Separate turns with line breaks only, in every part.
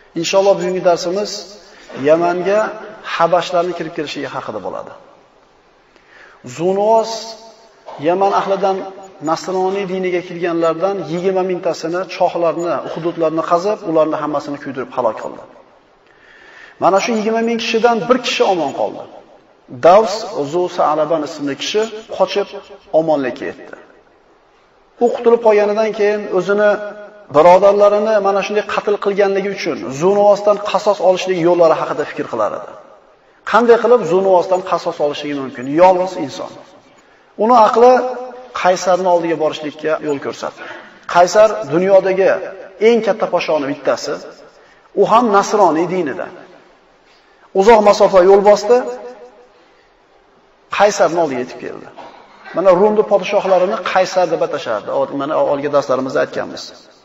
Inshaalloh bugungi darsimiz Yamanga Habashlarning kirib kelishiga haqida bo'ladi. Zunuvos Yaman ahlidan Nasroniy diniga kirganlardan 20 mingtasini chohlarni, hududlarni qazib, ularni hammasini kuydirib halok qildi. Mana shu 20 ming kishidan bir kishi omon qoldi. Davs Zu-Sa'laban ismli kishi qochib omonlikka yetdi. U qutulib qolganidan keyin o'zini birodarlarini mana shunday qatl qilganligi uchun Zunuvosdan qasos olishlik yo'llari haqida fikr qilar edi. Qanday qilib Zunuvosdan qasos olishligi mumkin? Yolg'iz inson. Uni aqli Qaysarning oldiga borishlikka yo'l ko'rsatdi. Qaysar dunyodagi eng katta podshoning bittasi. U ham Nasroniy dinidan. Uzoq masofa yo'l bosdi. Qaysarning oldiga yetib keldi. Mana Rumning podshohlarini Qaysar deb atashardi. Mana olgi darslarimizda aytganmiz.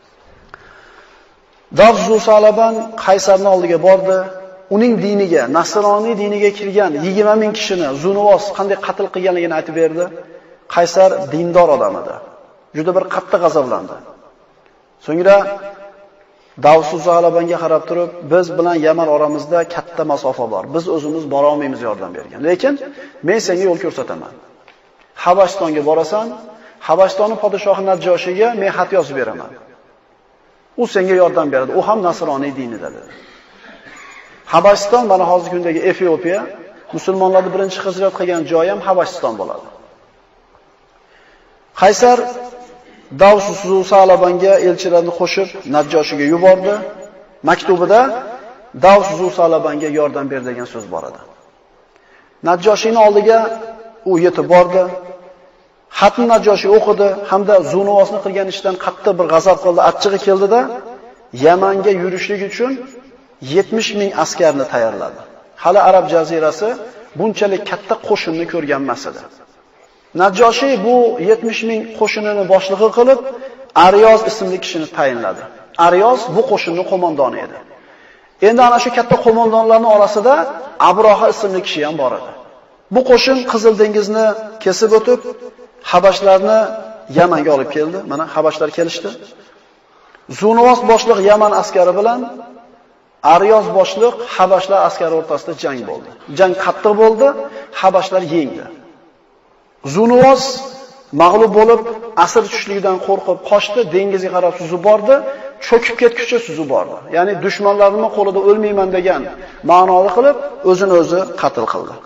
Davs Zu-Sa'laban Qaysarning oldiga bordi. Uning diniga, Nasroniy diniga kirgan 20 ming kishini Zunuvos qanday qatl qilganligini aytib berdi. Qaysar dindor odam edi. Juda bir qattiq g'azablandi. So'ngra Davs Zu-Sa'labanga qarab turib, biz bilan Yaman oramizda katta masofa bor. Biz o'zimiz bora olmaymiz yordam bergan. Lekin men senga yo'l ko'rsataman. Habashtonga borasan, Habashtonning podshohi Najjoshiga men xat yozib beraman. U senga yordam beradi. U ham Nasroniy dinida dedi. Habashton mana hozirgi kundagi Efiopiya, musulmonlarning birinchi hijrat qilgan joyi ham Habashton bo'ladi. Qaysar Davs Zu-Sa'labanga elchilarni qo'shib Najjoshiga yubordi. Maktubida Davs Zu-Sa'labanga yordam ber degan so'z bor edi. Najjoshining oldiga u yetib bordi. Xatni Najjoshi o'qidi hamda Zunuvosni qilgan ishdan qattiq bir g'azab qildi, achchig'i keldida Yamanga yurishlik uchun 70 ming askarni tayyorladi. Hali Arab jazirasi bunchalik katta qo'shinni ko'rgan emas edi. Najjoshi bu 70 ming qo'shinini boshlig'i qilib, Aryoz ismli kishini tayinladi. Aryoz bu qo'shinning qo'mondoni edi. Endi ana shu katta qo'mondonlarning orasida Abroha ismli kishi ham bor edi. Bu qo'shin Qizil dengizni kesib o'tib, Habashlarni Yamanga olib keldi. Mana Habashlar kelishdi. Zunuvos boshliq Yaman askari bilan Aryoz boshliq Habashlar askari o'rtasida jang bo'ldi. Jang qattiq bo'ldi, Habashlar yengdi. Zunuvos mag'lub bo'lib, asir tushligidan qo'rqib qochdi, dengizga qarab suzib bordi, cho'kib ketguncha suzib bordi. Ya'ni dushmanlarimning qo'lida o'lmayman degan ma'noda qilib, o'zini o'zi qatl qildi.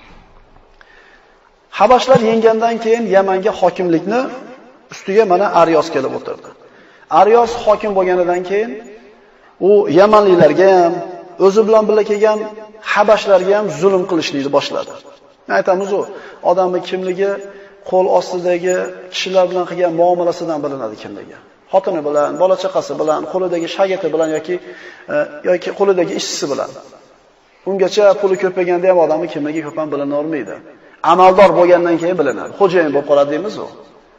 Habashlar yengandan keyin Yamanga hokimlikni ustiga mana Aryoz kelib o'tirdi. Aryoz hokim bo'lganidan keyin u Yamanliklarga ham, o'zi bilan birga kelgan Habashlarga ham zulm qilishni boshladi. Aytamiz u odamning kimligi qo'l ostidagi kishilar bilan qilgan muomalasidan bilinadi kimligi. Xotini bilan, bola chaqasi bilan, qo'lidagi shagirdi bilan yoki qo'lidagi ishchisi bilan. Ungacha puli ko'payganda ham odamning kimligi ko'p ham bilinavermaydi. Amaldor bo'lgandan keyin bilinadi. Xo'jayin bo'lib qoladi deymiz u.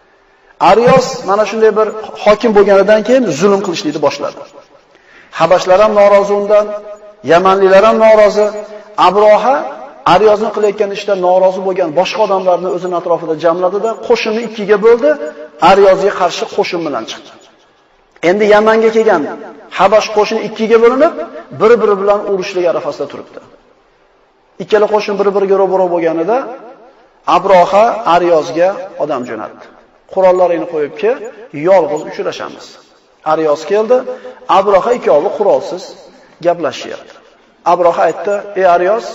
Aryoz mana shunday bir hokim bo'lganidan keyin zulm qilishni boshladi. Habashlar ham norozi undan, Yamanliklar ham norozi. Abroha Aryozning qilayotgan ishdan norozi bo'lgan boshqa odamlarni o'zining atrofida jamladida, qo'shinni ikkiga bo'ldi, Aryozga qarshi qo'shin bilan chiqdi. Endi Yamanga kelgan Habash qo'shini ikkiga bo'linib, bir-biri bilan urushlik arafasida turibdi. Ikkala qo'shin bir-biriga ro'baro bo'lganida Abroha Aryozga odam jo'natdi. Qurollaringni qo'yibki, yolg'iz uchrashamiz. Aryoz keldi, Abroha ikkovi qurolsiz gaplashyapti. Abroha aytdi: "Ey Aryoz,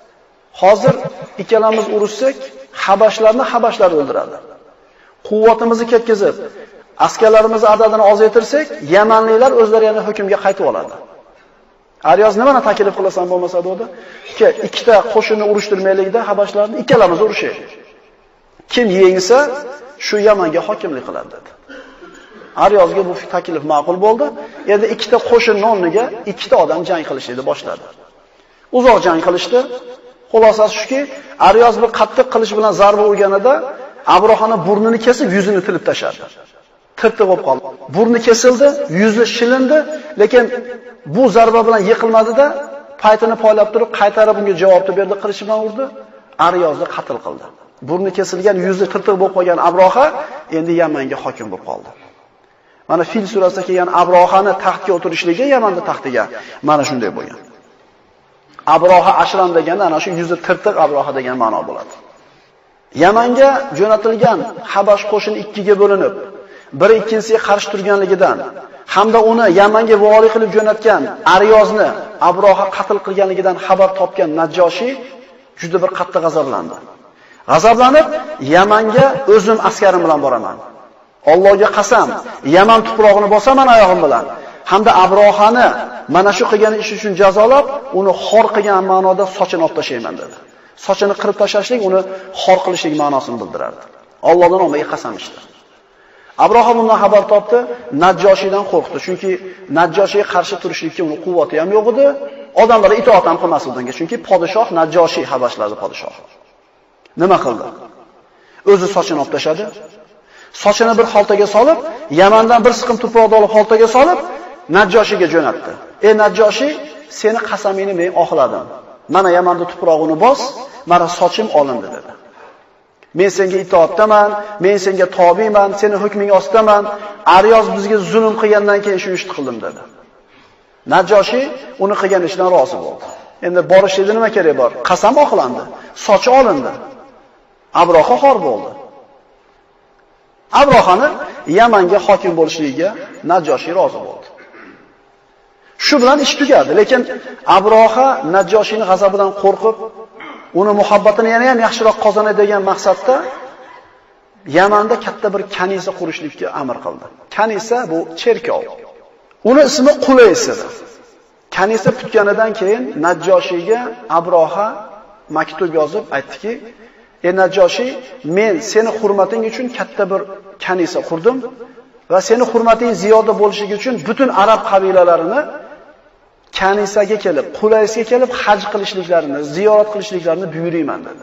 hozir ikkalamiz urushsak, Habashlar o'ldiradi. Quvvatimizni ketkizib, askarlarimizni adadini ozaytirsak, Yamanliklar o'zlari yana hukmga qaytib oladi." Aryoz nimani taklif qilasan bo'lmasa dedi? Ikkita qo'shinni urushtirmaylikda Habashlarni ikkalamiz urushaylik. Kim yengsa, shu Yamanga hokimlik qiladi dedi. Aryozga bu taklif ma'qul bo'ldi. Endi ikkita qo'shinning o'rniga ikkita odam jang qilishni boshladi. Uzoq jang qilishdi. Xulosasi shuki, Aryoz bir qattiq qilich bilan zarba urganida Abrohaning burnini kesib, yuzini tilib tashladi. Tirtiq bo'lib qoldi. Burni kesildi, yuzi shilindi, lekin bu zarba bilan yiqilmadi-da, paytini poylab turib, qaytarib unga javob berdi, qilichi bilan urdi, Aryozni qatl qildi. Burni kesilgan, yuzi tirtiq bo'lib qolgan Abroha endi Yamanga hokim bo'lib qoldi. Mana Fil surasida kelgan Abrohani taxtga o'tirishligi Yamanda taxtiga mana shunday bo'lgan. Abroha Ashram deganda ana shu yuzi tirtiq Abroha degan ma'no bo'ladi. Yamanga jo'natilgan Habash qo'shini ikkiga bo'linib, biri ikkinchisiga qarshi turganligidan hamda uni Yamanga vali qilib jo'natgan Aryozni Abroha qatl qilganligidan xabar topgan Najjoshi juda bir qattiq g'azablandi. G'azablanib, Yamanga o'zim askarim bilan boraman. Allohga qasam, Yaman tuprog'ini bosaman oyog'im bilan. Hamda Abrohani mana shu qilgan ish uchun jazolab, uni xor qilgan ma'noda sochini olib tashlayman dedi. Sochini qirib tashlashlik uni xor qilishlik ma'nosini bildirardi. Allohdan nomiga qasam ichdi. Abroha bundan xabar topdi, Najjoshidan qo'rqdi. Chunki Najjoshiga qarshi turishlikka uni quvvati ham yo'q edi, odamlar itoat ham qilmasdi unga. Chunki podshoh Najjoshi Habashlarning podshohi. Nima qildi? O'zi sochini olib tashadi. Sochini bir xaltaga solib, Yamandan bir siqim tuproqni olib xaltaga solib, Najjoshiga jo'natdi. Ey Najjoshi, seni qasamingni men oqladim. Mana Yamanda tuprog'ini bos, mana sochim olindi dedi. Men senga itoatdaman, men senga tobiman, seni hukming ostidaman. Aryoz bizga zulm qilgandan keyin shu ishni qildim dedi. Najjoshi uni qilgan ishdan rozi bo'ldi. Endi borishida nima kerak bor? Qasam oqlandi, sochi olindi. Abroha xor bo'ldi. Abrohani Yamanga hokim bo'lishligiga Najjoshi rozi bo'ldi. Shu bilan ish tugadi, lekin Abroha Najjoshining g'azabidan qo'rqib, uni muhabbatini yana ham yaxshiroq qozonay degan maqsadda Yamanda katta bir kanisa qurishlikka amr qildi. Kanisa bu cherkov. Uni ismi Qulays edi. Kanisa tutganidan keyin Najjoshiga Abroha maktub yozib aytdiki, "Ey Najjoshi, men seni hurmating uchun katta bir kanisa qurdim va seni hurmating ziyoda bo'lishligi uchun butun arab qabilalarini kanisaga kelib, Qulaysga kelib haj qilishliklarini, ziyorat qilishliklarini buyurayman" dedi.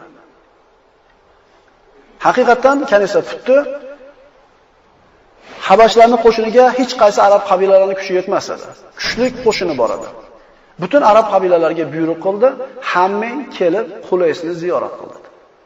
Haqiqatan kanisa tutdi. Habashlarning qo'shiniga hech qaysi arab qabilalarining kuchi yetmas edi. Kuchli qo'shini bor edi. Butun arab qabilalariga buyruq qildi, hammang kelib Qulaysni ziyorat qildi.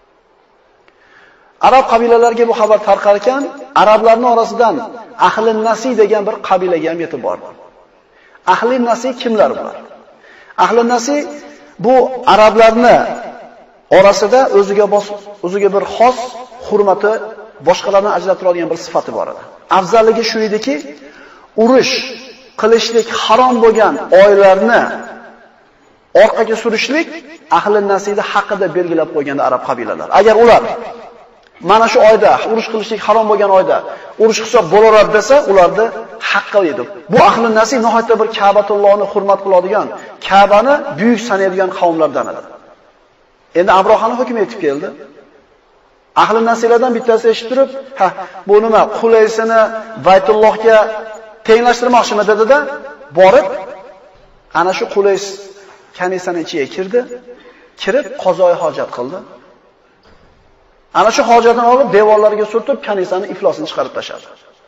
Arab qabilalariga bu xabar tarqar ekan, arablarning orasidan Ahli Nasi degan bir qabilaga ham yetib bordi. Ahli Nasi kimlar bular? Ahli Nasi bu arablarni orasida o'ziga bir xos hurmati, boshqalardan ajratiladigan bir sifati bor edi. Afzalligi shu ediki, urush qilishlik harom bo'lgan oylarni orqaga surishlik Ahli Nasida haqida belgilab qo'yganda arab qabilalar. Agar ular mana shu oyda urush qilishlik harom bo'lgan oyda urush hisob bo'laveradi desa, ularni haqqi edi. Bu Ahli Nasi nihoyatda bir Ka'batullohni hurmat qiladigan, Ka'bani buyuk sanaydigan qavmlardan edi. Endi Abrohani hukmi yetib keldi. Ahli Nasilardan bittasi eshitib turib, "Ha, bu nima? Qulaysini Baytullohga tenglashtirmoqchimi?" dedi-da, borib ana shu Qulays kanisaning ichiga kirdi, kirib qazoi hojat qildi. Ana shu hojatini olib devorlarga surtib, kanisaning iflosini chiqarib tashladi.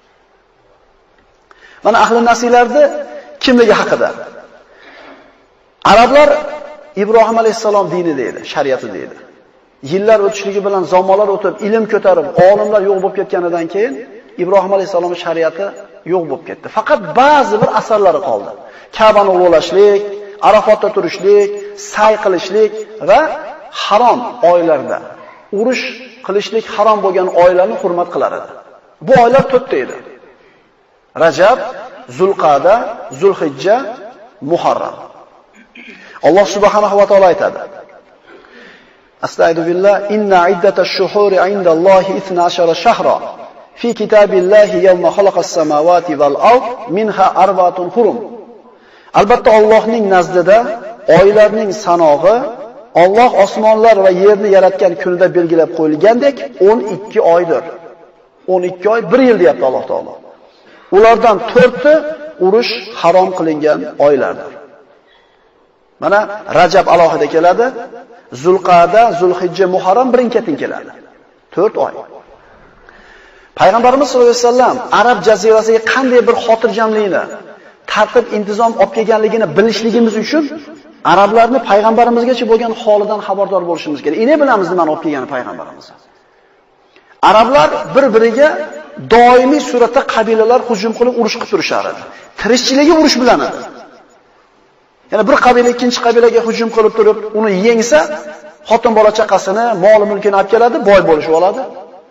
Mana Ahli Nasilarni kimligi haqida. Arablar Ibrohim alayhisalom dini deydi, shariati deydi. Yillar o'tishligi bilan zamonlar o'tib, ilm ko'tarib, olimlar yo'q bo'lib ketganidan keyin Ibrohim alayhisalomning shariati yo'q bo'lib ketdi. Faqat ba'zi bir asarlari qoldi. Ka'bani ulug'lashlik, Arafotda turishlik, sa'y qilishlik va harom oylarda urush qilishlik harom bo'lgan oylarni hurmat qilar edi. Bu oylar 4 ta edi. Rajab, Zulqa'da, Zulhijja, Muharram. Alloh subhanahu va taolo aytadi: Astagfiru billah, inna iddatash shuhuri indallohi 12 shahra fi kitabillahi yawma khalaqas samawati wal ard minha arba'atun hurum. Albatta Allohning nazdida oylarning sanog'i Alloh osmonlar va yerni yaratgan kunida belgilab qo'yilgandek 12 oydir. 12 oy 1 yil deyapti Alloh taolo. Ulardan 4ta urush harom qilingan oylardir. Mana Rajab alohida keladi, Zulqa'da, Zulhijja, Muharram birin-ketin keladi. 4 oy. Payg'ambarimiz sollallohu alayhi vasallam Arab jazirasiga qanday bir xotirjamlikni, tartib, intizom olib kelganligini bilishligimiz uchun arablarni payg'ambarimizgacha bo'lgan holidan xabardor bo'lishimiz kerak. Ine bilamiz nimani olib kelgan payg'ambarimiz. Arablar bir-biriga doimiy suratda qabilalar hujum qilib urush qilib turishar edi. Tirikchiligi urush bilan edi. Ya'ni bir qabila ikkinchi qabilaga hujum qilib turib, uni yengsa, xotin bola chaqasini, mol mulkini olib keladi, boy bo'lishib oladi.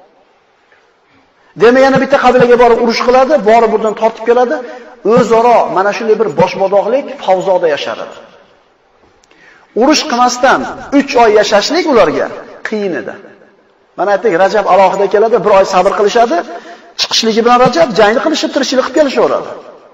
Demak, yana bitta qabilaga borib urush qiladi, borib buradan tortib keladi. O'zaro mana shunday bir boshbodoqlik favzoda yashardi. Urush qilmasdan 3 oy yashashlik ularga qiyin edi. Mana aytdik, Rajab alohida keladi, 1 oy sabr qilishadi, chiqishligi bilan Rajab jangni qilishib, tirishchilik qilib kelishaveradi.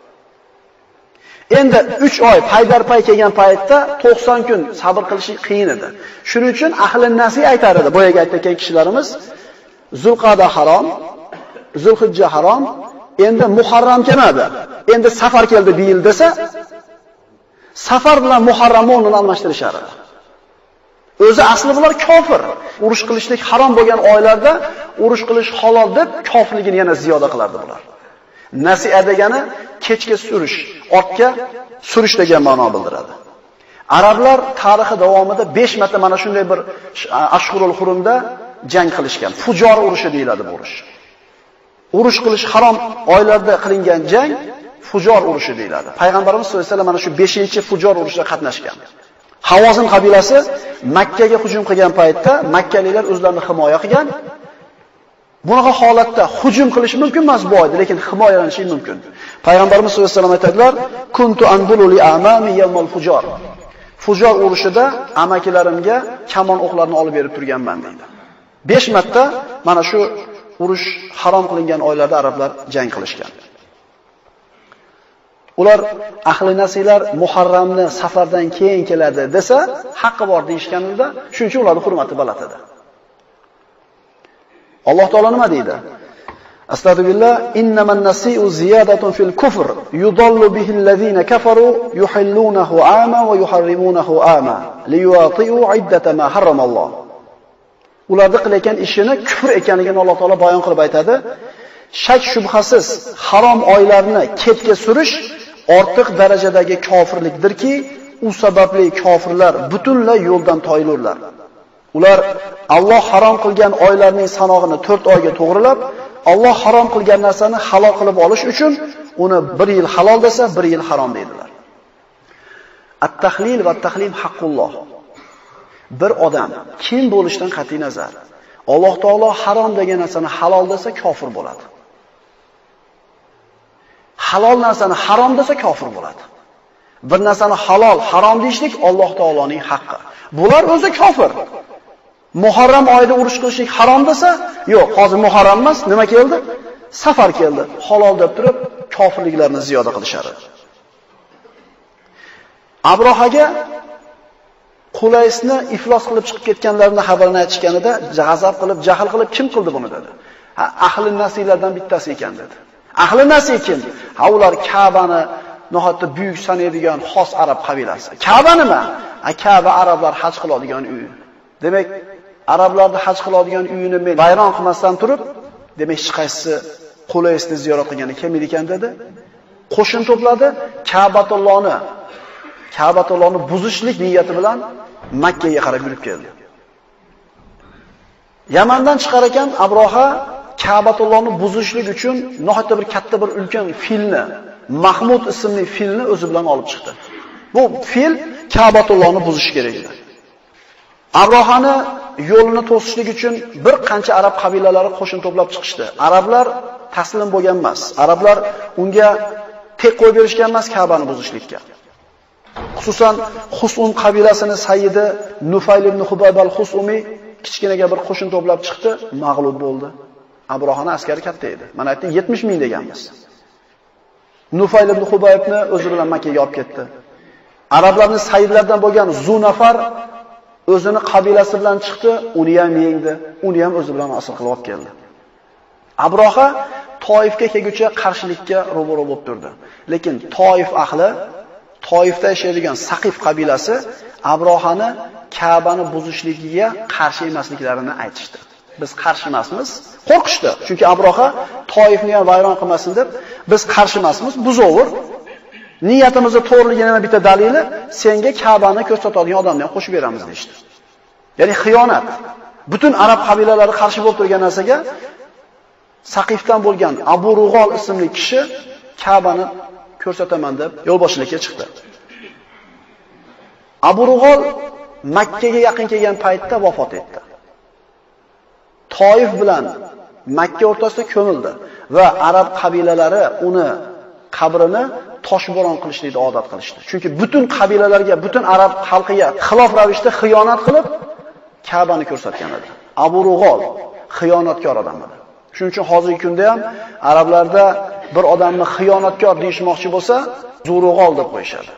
Endi 3 oy paydarpay kelgan paytda 90 kun sabr qilish qiyin edi. Shuning uchun ahli nasiy aytar edi, boyaga aytgan kishilarimiz, Zulqada harom, Zulhijja harom, endi Muharram kelmadi. Endi safar keldi bu yil desa, safar bilan Muharramni o'rnini almashtirishar edi. O'zi asli bular kofir. Urush qilishlik harom bo'lgan oylarda urush qilish halol deb kofirligini yana ziyoda qilardi bular. Nasi'a degani kechga surish, ortga surish degan ma'no bildiradi. Arablar tarixi davomida 5 marta mana shunday bir Ashhurul Hurumda jang qilishgan. Fujor urushi deyiladi bu urush. Urush qilish harom oylarda qilingan jang Fujor urushi deyiladi. Payg'ambarimiz sollallohu alayhi vasallam mana shu 5-Fujor urushida qatnashgan. Havozin qabilasi Makkaga hujum qilgan paytda makkaliklar o'zlarini himoya qilgan. Bunaqa holatda hujum qilish mumkin emas bu oyda, lekin himoyalanish mumkin. Payg'ambarimiz sollallohu alayhi vasallam aytadilar: "Kuntu anbulu li amami yawmal fujor." Fujor urushida amakilarimga kamon o'qlarini olib berib turganman deydi. 5 marta mana shu urush harom qilingan oylarda arablar jang qilishgan. Ular ahli nasiylar Muharramni safardan keyin keladi desa, haqqi bor deyishganida, shuning uchun ularning hurmati baland edi. Alloh taolo nima deydi? Astagfirullah, innaman nasi'u ziyadatun fil kufr, yudallu bihi allazina kafaru yuhillunahu ama va yuharrimunahu ama, liyuati'u iddata ma harramalloh. Ularda qilayotgan ishini kufr ekanligini Alloh taolo bayon qilib aytadi. Shak shubhasiz harom oylarni ketga surish ortiq darajadagi kofirlikdirki, u sababli kofirlar butunlay yo'ldan toyilurlar. Ular Alloh harom qilgan oylarning sanog'ini 4 oyga to'g'rilab, Alloh harom qilgan narsani halol qilib olish uchun uni 1 yil halol desa, 1 yil harom deydilar. At-tahlil va at-tahlim haqqulloh. Bir odam kim bo'lishdan qat'iy nazar, Alloh taolo harom degan narsani halol desa kofir bo'ladi. Halol narsani harom desa kofir bo'ladi. Bir narsani halol, harom deyishlik Alloh taoloning haqqi. Bular o'zi kofir. Muharram oyida urush qilishlik harom desa, yo'q, hozir Muharram emas, nima keldi? Safar keldi. Halol deb turib, kofirliklarni ziyoda qilishadi. Abrohaga Qulaysni iflos qilib chiqib ketganlarini xabarini aytishganida, g'azab qilib, jahl qilib, kim qildi buni dedi. Ahli nasiylardan bittasi ekan dedi. Ahli nasiy kim? Ha, ular Ka'bani nihoyatda buyuk sanaydigan xos arab qabilasi. Ka'ba nima? Ka'ba arablar haj qiladigan uy. Demak, arablarning haj qiladigan uyini men bayron qilmasdan turib, demak hech qaysi Qulaysni ziyorat qilgani kim ekan dedi. Qo'shin to'pladi, Ka'batulloni buzishlik niyati bilan Makkaga qarab yurib keldi. Yamandan chiqar ekan Abroha Ka'batulloni buzishlik uchun nihoyatda bir katta bir ulkan filni, Mahmud ismli filni o'zi bilan olib chiqdi. Bu fil Ka'batulloni buzish kerak edi. Abrohani yo'lini to'sishlik uchun bir qancha arab qabilalari qo'shin to'plab chiqishdi. Arablar taslim bo'lgan emas. Arablar unga tek qo'yib berishgan emas Ka'bani buzishlikka. Xususan Husum qabilasini sayyidi Nufayl ibn Hubayb al-Husumi kichkinaga bir qo'shin to'plab chiqdi, mag'lub bo'ldi. Abrohani askari katta edi. Mana aytdim 70 ming deganmiz. Nufayl ibn Hubaybni o'zi bilan Makkaga olib ketdi. Arablarning sayyidlaridan bo'lgan Zunafar o'zini qabilasi bilan chiqdi, uni ham yengdi, uni ham o'zi bilan asl qilib olib keldi. Abroha Toifga kelguncha qarshilikka ro'baro bo'lib turdi. Lekin Toif ahli, Toifda yashaydigan Saqif qabilasi Abrohani Ka'bani buzishligiga qarshi emasliklarini aytishdi. Biz qarshi emasmiz, qo'rqishdi. Chunki Abroha Toifni ham vayron qilmasin deb, biz qarshi emasmiz, buzover. Niyatimizda to'g'riligini yana bitta dalili, senga Ka'bani ko'rsatadigan odamni ham qo'shib beramiz deydi. Ya'ni xiyonat. Butun arab qabilalari qarshi bo'lib turgan narsaga Saqifdan bo'lgan Abu Rug'ol ismli kishi Ka'bani ko'rsataman deb yo'lboshchilikka chiqdi. Abu Rug'ol Makka ga yaqin kelgan paytda vafot etdi. Toif bilan Makka o'rtasida ko'mildi va arab qabilalari uni qabrini toshbo'ron qilishlikni odat qilishdi. Chunki butun qabilalarga, butun arab xalqiga xilof ravishda xiyonat qilib Ka'bani ko'rsatgan edi. Abu Rug'ol xiyonatkor odam edi. Shuning uchun hozirgi kunda ham arablarda bir odamni xiyonatkor deyishmoqchi bo'lsa, Zurug'ol deb qo'yishadi.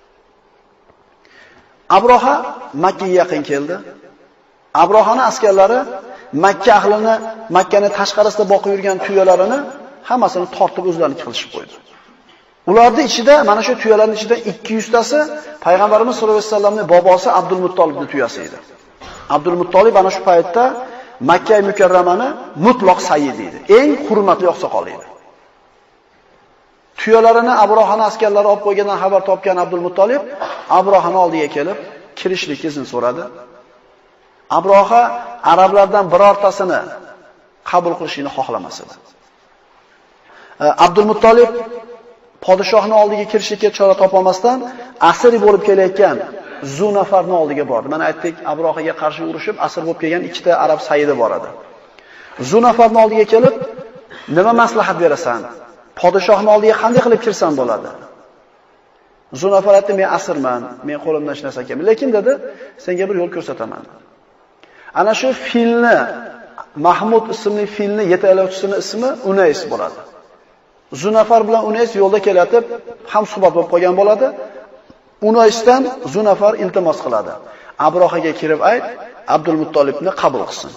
Abroha Makka ga yaqin keldi. Abrohaning askarlari Makka ahlini, Makkani tashqarisida boqib yurgan tuyalarini hammasini tortib o'zlariniki qilishib qo'ydi. Ularning ichida, mana shu tuyalarning ichida 200 tasi payg'ambarimiz sollallohu alayhi vasallamning bobosi Abdul Muttolibning tuyasi edi. Abdul Muttolib ana shu paytda Makka mukarramani mutlaq sayyidi edi. Eng hurmatli oqsoqol edi. Tuyalarini Abrohaning askarlari olib qo'ygandan xabar topgan Abdul Muttolib Abrohaning oldiga kelib, kirishlik izn so'radi. Abroha arablardan birortasini qabul qilishini xohlamas edi. Abdul Muttolib podshohning oldiga kirishga chora topolmasdan asir bo'lib kelayotgan Zunafarning oldiga bordi. Mana aytdik, Abrohaga qarshi urushib asir bo'lib kelgan ikkita arab sayyidi bor edi. Zunafarning oldiga kelib, nima maslahat berasan? Podshohning oldiga qanday qilib kirsam bo'ladi? Zunafar aytdi, men asirman, men qo'limdan hech narsa kelmaydi, lekin dedi, senga bir yo'l ko'rsataman. Ana shu filni, Mahmud ismli filni yetaklovchisining ismi Unays bo'ladi. Zunafar bilan Unays yo'lda kelayotib, ham suhbat bo'lib qolgan bo'ladi. Unaysdan Zunafar iltimos qiladi. Abrohaga kirib ayt, Abdul Muttolibni qabul qilsin.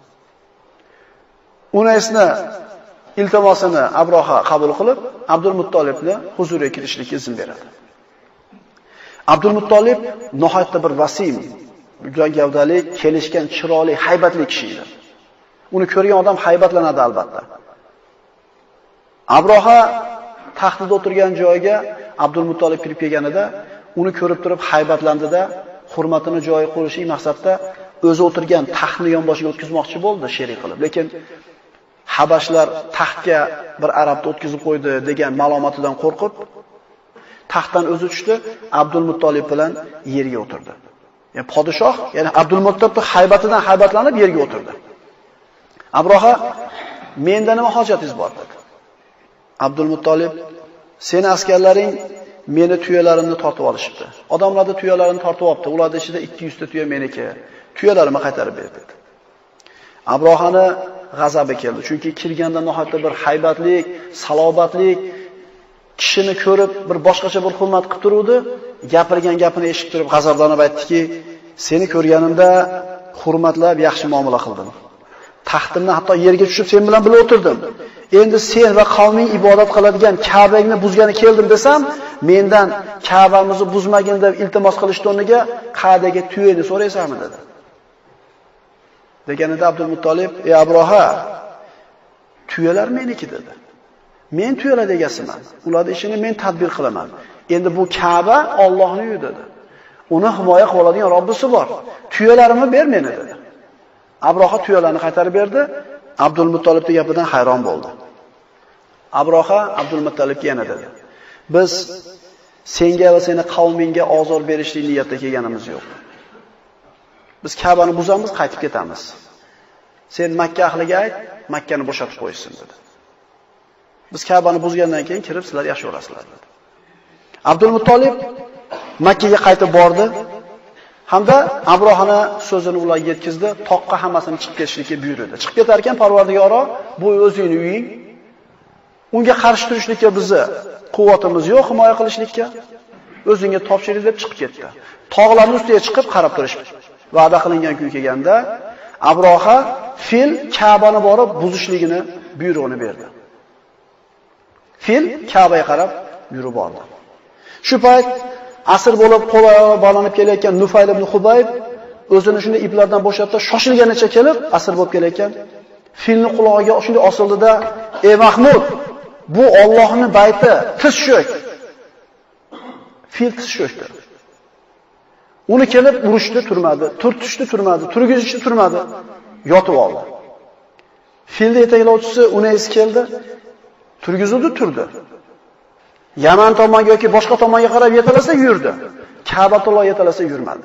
Unaysni iltimosini Abroha qabul qilib, Abdul Muttolibni huzuriga kirishlikka izn beradi. Abdul Muttolib nihoyatda bir vasim, juda gavdali, kelishgan, chiroyli, haybatli kishi edi. Uni ko'rgan odam haybatlanadi albatta. Abroha taxtida o'tirgan joyiga Abdul Muttolib kirib kelganida, uni ko'rib turib haybatlandida, hurmatini joyiga qo'yishlik maqsadda o'zi o'tirgan taxtni yonboshiga o'tkazmoqchi bo'ldi, sherik qilib. Lekin Habashlar taxtga bir arabni o'tkazib qo'ydi degan ma'lumotdan qo'rqib, taxtdan o'zi tushdi, Abdul Muttolib bilan yerga o'tirdi. Ya'ni podshoh, ya'ni Abdul Muttolibning haybatidan haybatlanib yerga o'tirdi. Abroha, menda nima hojatingiz bor dedi. Abdul Muttolib, seni askarlaring meni tuyalarimni tortib olishibdi. Odamlarning tuyalarini tortib olibdi. Ularning ichida 200 ta tuya meniki. Tuyalarimni qaytarib ber dedi. Abrohani g'azabi keldi. Chunki kirganda nihoyatda bir haybatlik, salobatlik, kishini ko'rib bir boshqacha bir hurmat qilib turuvdi. Gapirgan gapini eshitib turib g'azablanib aytdiki, seni ko'rganimda hurmatlab yaxshi muomala qildim. Taxtimdan hatto yerga tushib sen bilan birga o'tirdim. Endi sen va qavming ibodat qiladigan Ka'bangni buzgani keldim desam, mendan Ka'bamizni buzmagin deb iltimos qilishdi o'rniga Qa'daga tuyani so'raysanmi dedi. Deganida Abdul Muttolib, "Ey Abroha, tuyalar meniki" dedi. "Men tuyalar egasiman. Ularning ishini men tadbir qilaman. Endi bu Ka'ba Allohning uyi" dedi. "Uni himoya qilib oladigan Robbisi bor. Tuyalarimni ber meni" dedi. Abroha tuyalarni qaytarib berdi. Abdul Muttolibning gapidan hayron bo'ldi. Abroha Abdul Muttolibga yana dedi: "Biz senga va seni qavmingga ozor berishlik niyatda kelganimiz yo'q. Biz Ka'bani buzamiz, qaytib ketamiz. Sen Makka ahliga ayt, Makkani bo'shatib qo'ysin" dedi. "Biz Ka'bani buzgandan keyin kirib sizlar yashayverasizlar" dedi. Abdul Muttolib Makkaga qaytib bordi. Hamda Abrohani so'zini ularga yetkazdi, toqqa hammasini chiqib ketishlikka buyurdi. Chiqib ketar ekan Parvardigoro, bu o'zingning uying. Unga qarshi turishlikka bizni quvvatimiz yo'q, himoya qilishlikka. O'zingga topshiring deb chiqib ketdi. Tog'larning ustiga chiqib qarab turish va'da qilingan kun kelganda Abroha fil Ka'bani borib buzishligini buyrug'ini berdi. Fil Ka'baga qarab yurib bordi. Shu payt asir bo'lib qo'l-oyog'i bog'lanib kelayotgan Nufayl ibn Hubayb o'zini shunday iplardan bo'shatdi, shoshilganicha kelib asir bo'lib kelayotgan filni qulog'iga shunday osildida, "Ey Mahmud, bu Allohning bayti, tiz cho'k." Fil tiz cho'kdi. Uni kelib urishdi, turmadi, turtishdi, turmadi, turgizishdi, turmadi, yotib oldi. Filni yetaklovchisi Unays keldi, turdi. Yaman tomonga yoki boshqa tomonga qarab yetalasa yurdi. Ka'batulloh yetalasa yurmadi.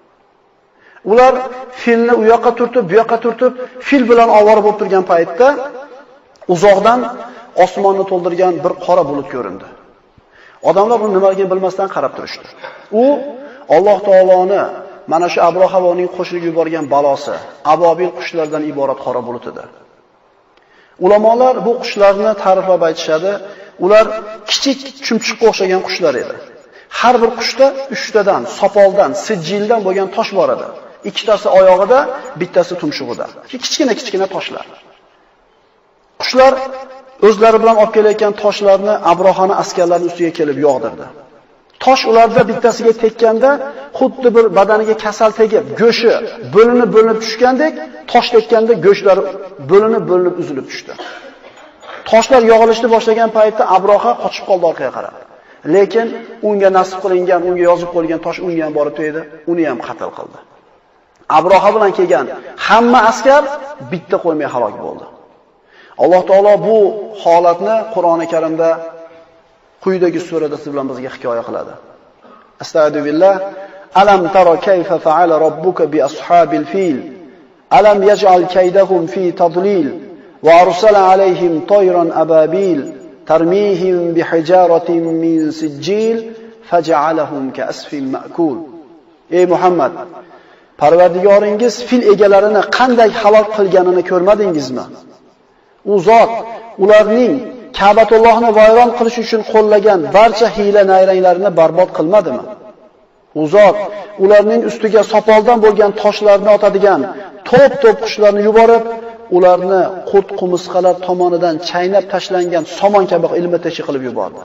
Ular filni u yoqqa turtib, bu yoqqa turtib, fil bilan ovora bo'lib turgan paytda uzoqdan osmonni to'ldirgan bir qora bulut ko'rindi. Odamlar buni nimaligini bilmasdan qarab turishdi. U Alloh taoloni mana shu Abroha va uning qo'shilib yuborgan balosi, abobil qushlardan iborat qora bulut edi. Ulamolar bu qushlarni ta'riflab aytishadi. Ular kichik chumchuqqa o'xshagan qushlar edi. Har bir qushda 3 tadan, sopoldan, sijildan bo'lgan tosh bor edi. Ikkitasi oyog'ida, bittasi tumshug'ida. Kichkina toshlar. Qushlar o'zlari bilan olib kelayotgan toshlarni Abrohani askarlarining ustiga kelib yog'dirdi. Tosh ularda bittasiga tekkanda, xuddi bir badaniga kasal tegib, go'shi bo'linib tushgandek, tosh tekkanda go'shlari bo'linib uzilib tushdi. Toshlar yog'ilishni boshlagan paytda Abroha qochib qoldi orqaga qarab. Lekin unga nasib qilingan, unga yozib qo'yilgan tosh unga ham borib tegdi, uni ham qatl qildi. Abroha bilan kelgan hamma askar bitta qo'ymay halok bo'ldi. Alloh taolo bu holatni Qur'oni Karimda quyidagi surada siz bilan bizga hikoya qiladi. Astagfirullah. Alam tara kayfa fa'ala robbuka bi ashabil fil? Alam yaj'al kaydahum fi tadlil wa arsala alayhim tayran ababil tarmihim bihijaratin min sijil faj'alahum ka'asfin ma'kul. Ey Muhammad, Parvardigoringiz fil egalarini qanday halok qilganini ko'rmadingizmi? U zot ularning Ka'batullohni vayron qilish uchun qo'llagan barcha hiyla-nayranglarini barbod qilmadimi? U zot ularning ustiga sopoldan bo'lgan toshlarni otadigan to'p qushlarni yuborib, ularni qurt-qumisqalar tomonidan chaynab tashlangan somon kabi ilma-teshi qilib yubordi.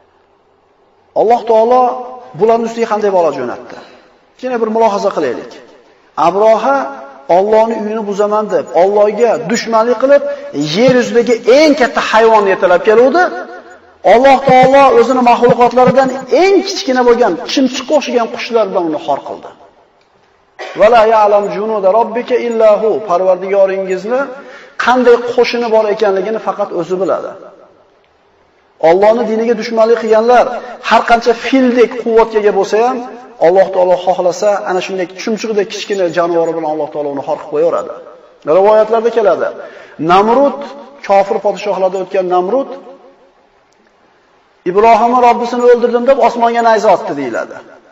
Alloh taolo bularning ustiga qanday balo jo'natdi? Yana bir mulohaza qilaylik. Abroha Allohning uyini buzaman deb, Allohga dushmanlik qilib, yer yuzidagi eng katta hayvonni yetalab keluvdi. Alloh taolo o'zining mahluqotlaridan eng kichkina bo'lgan chimchiqqa o'xshagan qushlar bilan uni xor qildi. Vala ya'lam junuda robbika illa hu. Parvardigoringizni qanday qo'shini bor ekanligini faqat o'zi biladi. Allohning diniga dushmanlik qilganlar har qancha fildek quvvatga ega bo'lsa ham, Alloh taolo xohlasa ana shunday chumchuqdek kichkina jonivor bilan Alloh taolo uni xor qilib qo'yaveradi. Rivoyatlarda keladi. Namrud, kofir podshohlarda o'tgan Namrud Ibrohimni Robbisini o'ldirdim deb osmonga nayza otdi deyiladi.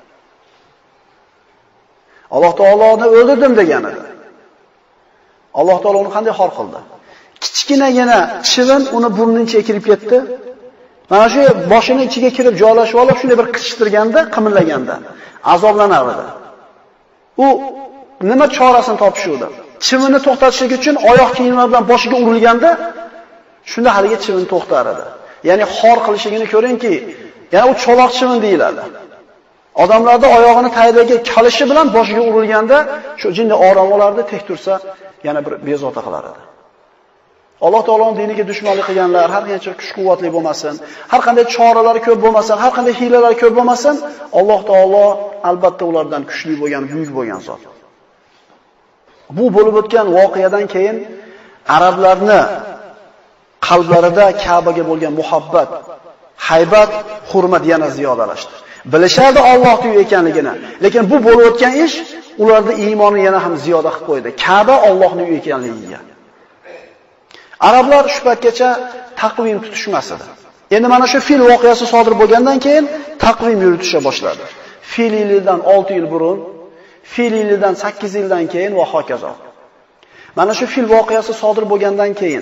Alloh taoloni o'ldirdim degan edi. Alloh taolo uni qanday xor qildi? Kichkinagina chivin uni burnining ichiga kirib ketdi. Mana shu boshini ichiga kirib joylashib olib, shunday bir qichishtirganda, qimillaganda azoblanar edi. U nima chorasini topishuvdi? Chivinni to'xtatishlik uchun oyoq kiyimlar bilan boshiga urilganda, shunda haligi chivin to'xtar edi. Ya'ni xor qilishligini ko'ringki, yana u cho'loq chivin deyiladi. Odamlarda oyog'ini tagidagi kalishi bilan boshiga urilganda, shu jinni orom olardi, tek tursa, yana bir bezovta qilar edi. Alloh taoloning diniga dushmanlik qilganlar har qancha kuch-quvvatli bo'lmasin, har qanday choralari ko'p bo'lmasin, har qanday hiylalari ko'p bo'lmasin, Alloh taolo albatta ulardan kuchli bo'lgan, buyuk bo'lgan zot. Bu bo'lib o'tgan voqeadan keyin arablarni qalblarida Ka'baga bo'lgan muhabbat, haybat, hurmat yana ziyodalashdi. Bilishardi Allohning uyi ekanligini, lekin bu bo'lib o'tgan ish ularda iymonni yana ham ziyoda qilib qo'ydi. Ka'ba Allohning uyi ekanligiga. Arablar shu paytgacha taqvim tutishmas edi. Endi mana shu fil voqeasi sodir bo'lgandan keyin taqvim yuritisha boshladi. Fil yilidan 6 yil burun, fil yilidan 8 yildan keyin va hokazo. Mana shu fil voqeasi sodir bo'lgandan keyin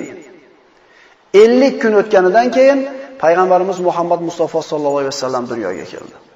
50 kun o'tganidan keyin payg'ambarimiz Muhammad Mustafa sallallohu alayhi vasallam dunyoga keldi.